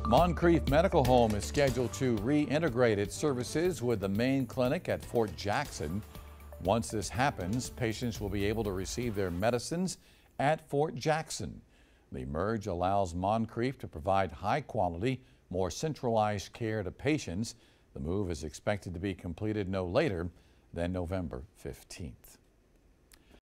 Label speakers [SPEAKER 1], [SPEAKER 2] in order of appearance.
[SPEAKER 1] Moncrief Medical Home is scheduled to reintegrate its services with the main clinic at Fort Jackson. Once this happens, patients will be able to receive their medicines at Fort Jackson. The merge allows Moncrief to provide high-quality, more centralized care to patients. The move is expected to be completed no later than November 15th.